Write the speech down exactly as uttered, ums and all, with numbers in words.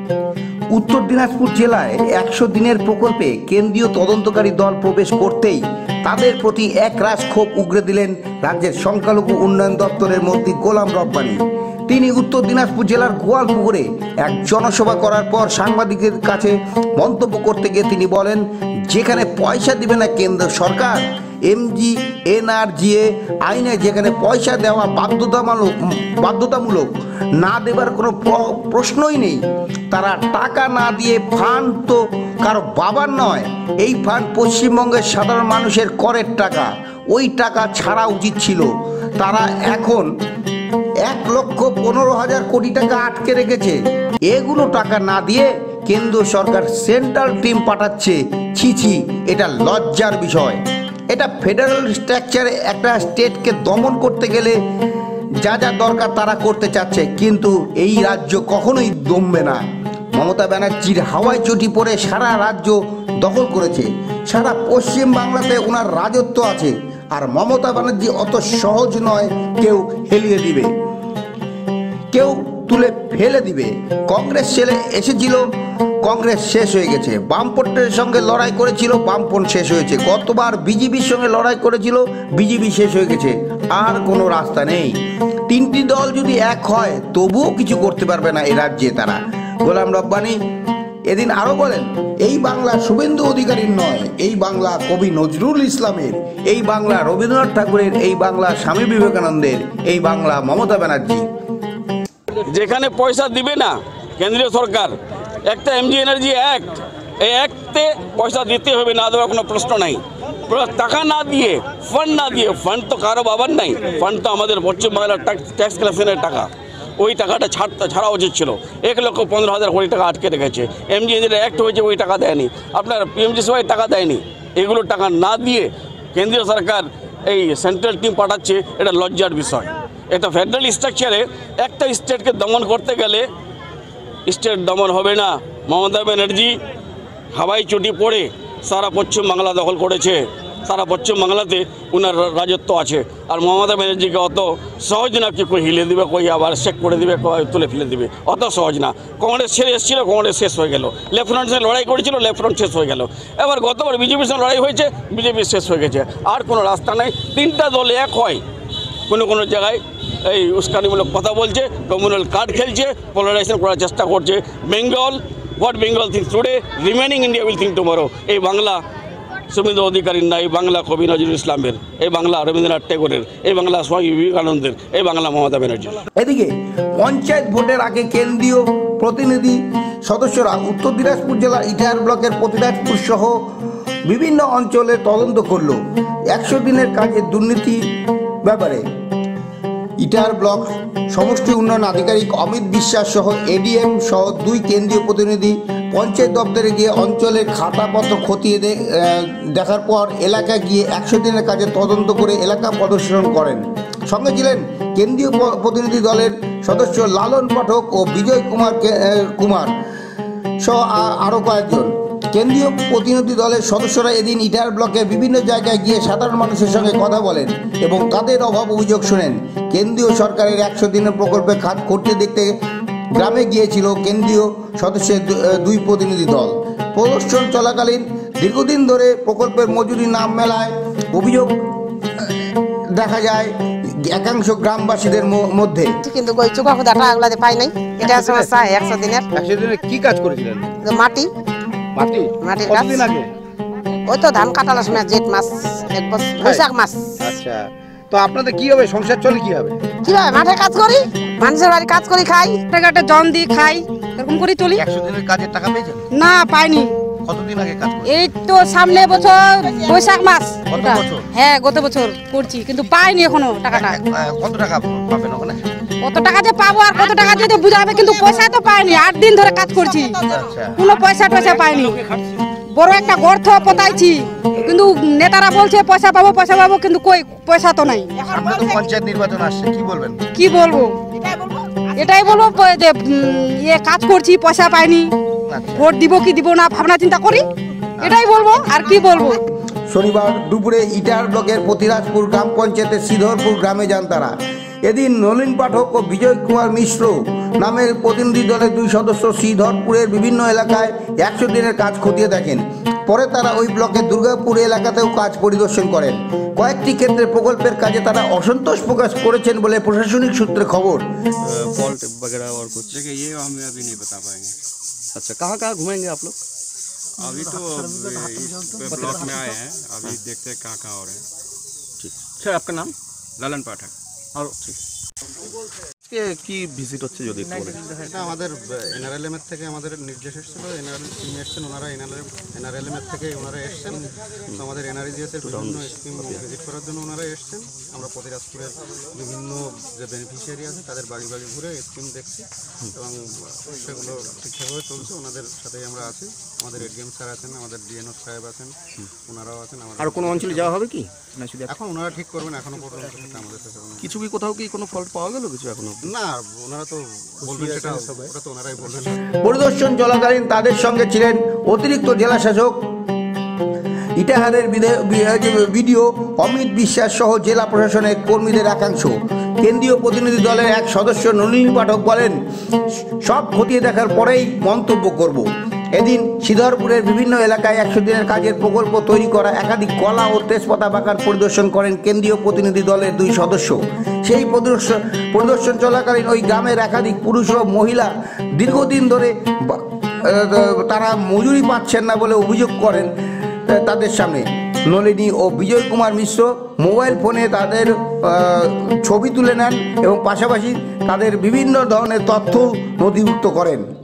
উত্তর দিনাজপুর জেলায় একশো দিনের প্রকল্পে কেন্দ্রীয় তদন্তকারী দল প্রবেশ করতেই তাদের প্রতি একরাশ ক্ষোভ উগরে দিলেন রাজ্যের সংখ্যালঘু উন্নয়ন দপ্তরের মন্ত্রী গোলাম রব্বানী। তিনি উত্তর দিনাজপুর জেলার গোয়ালপুকুরে এক জনসভা করার পর সাংবাদিকদের কাছে মন্তব্য করতে গিয়ে তিনি বলেন, যেখানে পয়সা দিবে না কেন্দ্র সরকার, এমজি এনআরজিএ আইনে যেখানে পয়সা দেওয়া বাধ্যতামূলক বাধ্যতামূলক না দেবার কোনো প্রশ্নই নেই, তারা টাকা না দিয়ে ফান্ড তো কারো বাবার নয়, এই ফান্ড পশ্চিমবঙ্গের সাধারণ মানুষের করের টাকা, ওই টাকা ছাড়া উচিত ছিল। তারা এখন এক লক্ষ পনেরো হাজার কোটি টাকা আটকে রেখেছে, এগুলো টাকা না দিয়ে কেন্দ্র সরকার সেন্ট্রাল টিম পাঠাচ্ছে। ছি ছি, এটা লজ্জার বিষয়। এটা ফেডারেল স্ট্রাকচারে একটা স্টেটকে দমন করতে গেলে যা যা দরকার তারা করতে চাচ্ছে, কিন্তু এই রাজ্য কখনোই দমবে না। মমতা ব্যানার্জির হাওয়ায় চটি পড়ে সারা রাজ্য দখল করেছে, সারা পশ্চিম বাংলাতে ওনার রাজত্ব আছে, আর মমতা ব্যানার্জি অত সহজ নয় কেউ হেলিয়ে দিবে, কেউ তুলে ফেলে দিবে। কংগ্রেস ছেলে এসেছিল, কংগ্রেস শেষ হয়ে গেছে। বামপন্থের সঙ্গে লড়াই করেছিল, বামপন্থ শেষ হয়েছে। গতবার বিজেপির সঙ্গে লড়াই করেছিল, বিজেপি শেষ হয়ে গেছে। আর কোনো রাস্তা নেই। তিনটি দল যদি এক হয় তবুও কিছু করতে পারবে না এই রাজ্যে তারা। গোলাম রব্বানী এদিন আরো বলেন, এই বাংলা শুভেন্দু অধিকারীর নয়, এই বাংলা কবি নজরুল ইসলামের, এই বাংলা রবীন্দ্রনাথ ঠাকুরের, এই বাংলা স্বামী বিবেকানন্দের, এই বাংলা মমতা ব্যানার্জি। যেখানে পয়সা দিবে না কেন্দ্রীয় সরকার, একটা এমজি এনার্জি অ্যাক্ট, এই অ্যাক্টে পয়সা দিতে হবে, না দেওয়ার কোনো প্রশ্ন নাই। টাকা না দিয়ে, ফান্ড না দিয়ে, ফান্ড তো কারো বাবার নাই, ফান্ড তো আমাদের পশ্চিমবাংলার ট্যাক্স কালেকশনের টাকা, ওই টাকাটা ছাড়তে ছাড়া উচিত ছিল। এক লক্ষ পনেরো হাজার কোটি টাকা আটকে রেখেছে। এমজি এনার্জি অ্যাক্ট হয়েছে, ওই টাকা দেয়নি, আপনার পিএমজি সবাই টাকা দেয়নি। এগুলো টাকা না দিয়ে কেন্দ্রীয় সরকার এই সেন্ট্রাল টিম পাঠাচ্ছে, এটা লজ্জার বিষয়। একটা ফেডারেল স্ট্রাকচারে একটা স্টেটকে দমন করতে গেলে স্টেট দমন হবে না। মমতা ব্যানার্জি হাওয়াই চটি পড়ে সারা পশ্চিম বাংলা দখল করেছে, সারা পশ্চিম বাংলাতে ওনার রাজত্ব আছে। আর মমতা ব্যানার্জিকে অত সহজ না কি কই হিলে দিবে, কই আবার শেক করে দিবে, কই তুলে ফেলে দিবে, অত সহজ না। কংগ্রেস ছেড়ে এসেছিল, কংগ্রেস শেষ হয়ে গেল। লেফট ফ্রন্ট সঙ্গে লড়াই করেছিল, লেফট ফ্রন্ট শেষ হয়ে গেল। এবার গতবার বিজেপির সঙ্গে লড়াই হয়েছে, বিজেপি শেষ হয়ে গেছে। আর কোনো রাস্তা নেই। তিনটা দল এক হয়, কোনো কোনো জায়গায় এই উস্কানিমূলক কথা বলছে, কমিউনাল কার্ড খেলছে, পোলারাইজেশন করার চেষ্টা করছে। Bengal, what Bengal thinks today, remaining India will think tomorrow. এই বাংলা শুভেন্দু অধিকারীর না, এই বাংলা কবি নজরুল ইসলামের, এই বাংলা রবীন্দ্রনাথ ঠাকুরের, এই বাংলা স্বামী বিবেকানন্দের, এই বাংলা মমতা ব্যানার্জি। এদিকে পঞ্চায়েত ভোটের আগে কেন্দ্রীয় প্রতিনিধি সদস্যরা উত্তর দিনাজপুর জেলার ইটাহার ব্লকের প্রতিরাজপুর সহ বিভিন্ন অঞ্চলে তদন্ত করল একশো দিনের কাজের দুর্নীতি ব্যাপারে। ইটাহার ব্লক সমষ্টি উন্নয়ন আধিকারিক অমিত বিশ্বাস সহ এডিএম সহ দুই কেন্দ্রীয় প্রতিনিধি পঞ্চায়েত দপ্তরে গিয়ে অঞ্চলের খাতাপত্র খতিয়ে দেখার পর এলাকায় গিয়ে একশো দিনের কাজে তদন্ত করে এলাকা প্রদর্শন করেন। সঙ্গে ছিলেন কেন্দ্রীয় প্রতিনিধি দলের সদস্য লালন পাঠক ও বিজয় কুমার কুমার সহ আরও কয়েকজন। কেন্দ্রীয় প্রতিনিধি দলের সদস্যরা এদিন ইটাহার ব্লকে বিভিন্ন জায়গায় গিয়ে সাধারণ মানুষের সঙ্গে কথা বলেন এবং তাদের অভাব অভিযোগ শোনেন। কেন্দ্রীয় সরকারের একশো দিনের প্রকল্পে কাজ করতে দেখতে গ্রামে গিয়েছিল কেন্দ্রীয় সদস্যের দুই প্রতিনিধি দল। প্রদর্শন চলাকালীন দীর্ঘদিন ধরে প্রকল্পের মজুরি না মেলায় অভিযোগ দেখা যায় একাংশ গ্রামবাসীদের মধ্যে। কিন্তু ওই চোখা খুদাটা এগুলাতে পাই নাই, এটা সমস্যা। একশো দিনের একশো দিনের কি কাজ করেছিলেন? মাটি মাটি মাটির কাজ। ওই তো ধান কাটার সময় জেঠ মাস, এক বছর বৈশাখ মাস। আচ্ছা, তো আপনাদের কি হবে, সংসার চলে কি হবে? কি হবে, মাঠে কাজ করি, মানুষের বাড়ি কাজ করি, খাই, টাকাটা জন দিই, খাই, এরকম করে চলি। একশো দিনের কাজের টাকা পেয়েছেন? না, পাইনি। কতদিন আগে কাজ করছেন? এই তো সামনে বছর বৈশাখ মাস। হ্যাঁ, গত বছর করছি, কিন্তু পাইনি এখনো টাকাটা। কত টাকা পাবেন ওখানে? কত টাকা যে পাবো আর কত টাকা দিয়ে বুঝাবে, কিন্তু পয়সা তো পাইনি। আট দিন ধরে কাজ করছি, কোনো পয়সা টয়সা পাইনি। বড় একটা গর্ত পতাইছি, কিন্তু নেতারা বলছে পয়সা পাবো পয়সা পাবো, কিন্তু কই পয়সা তো নাই। পঞ্চায়েত নির্বাচন আসছে, কি বলবেন? কি বলবো, এটাই বলবো যে ইয়ে কাজ করছি, পয়সা পাইনি, ভোট দিব কি দিব না ভাবনা চিন্তা করি, এটাই বলবো, আর কি বলবো। শনিবার দুপুরে ইটাহার ব্লকের প্রতিরাজপুর গ্রাম পঞ্চায়েতের শ্রীধরপুর গ্রামে যান তারা এদিন নলিন পাঠক ও বিজয় কুমার মিশ্র নামের প্রতিনিধি দলের দুই সদস্য শ্রীধরপুরের বিভিন্ন এলাকায় একশো দিনের কাজ খতিয়ে দেখেন। পরে তারা ওই ব্লকের দুর্গাপুর এলাকাতেও কাজ পরিদর্শন করেন। কয়েকটি ক্ষেত্রে প্রকল্পের কাজে তারা অসন্তোষ প্রকাশ করেছেন বলে প্রশাসনিক সূত্রে খবর। फॉल्ट वगैरह और कुछ देखिए ये हम अभी नहीं बता पाएंगे। अच्छा, कहाँ कहाँ घूमेंगे आप लोग? अभी तो इस ब्लॉक में आए हैं, अभी देखते हैं कहाँ कहाँ हो रहे हैं। ठीक। सर आपका नाम? ललन पाठक। और ठीक কে কি ভিজিট হচ্ছে যদি একটু বলেন। এটা আমাদের এনআরএলএম এর থেকে আমাদের নির্দেশ এসেছিল, এনআরএল টিম এসছেন, ওনারা এনআরএল এনআরএলএম এর থেকে ওনারা এসছেন, তো আমাদের এনআরজিএস এর বিভিন্ন স্কিম ভিজিট করার জন্য ওনারা এসছেন। আমরা প্রতিরাজপুরের বিভিন্ন যে বেনিফিশিয়ারি আছে তাদের বাড়ি বাড়ি ঘুরে স্কিম দেখছি এবং সেগুলো ঠিকঠাকভাবে চলছে। ওনাদের সাথেই আমরা আছি। আমাদের এডিএম স্যার আছেন, আমাদের ডিএনও সাহেব আছেন, ওনারাও আছেন। আমাদের আর কোনো অঞ্চলে যাওয়া হবে কি না শুধু এখন ওনারা ঠিক করবেন, এখনো পর্যন্ত সেটা আমাদের সাথে কোনো কিছু কি কোথাও কি কোনো ফল্ট পাওয়া গেল কিছু এখনো? না, ওনারা তো বলবেন, সেটা ওটা তো ওনারাই বলবেন। পরিদর্শন চলাকালীন তাদের সঙ্গে ছিলেন অতিরিক্ত জেলা শাসক ইটাহারের বিডিও অমিত বিশ্বাস সহ জেলা প্রশাসনের কর্মীদের একাংশ। কেন্দ্রীয় প্রতিনিধি দলের এক সদস্য নলিনী পাঠক বলেন, সব খতিয়ে দেখার পরেই মন্তব্য করব। এদিন শ্রীধরপুরের বিভিন্ন এলাকায় একশো দিনের কাজের প্রকল্প তৈরি করা একাধিক কলা ও তেজপাতা বাগান পরিদর্শন করেন কেন্দ্রীয় প্রতিনিধি দলের দুই সদস্য। সেই পরিদর্শন পরিদর্শন চলাকালীন ওই গ্রামের একাধিক পুরুষ ও মহিলা দীর্ঘদিন ধরে তারা মজুরি পাচ্ছেন না বলে অভিযোগ করেন তাদের সামনে। নলিনী ও বিজয় কুমার মিশ্র মোবাইল ফোনে তাদের ছবি তুলে নেন এবং পাশাপাশি তাদের বিভিন্ন ধরনের তথ্য নথিভুক্ত করেন।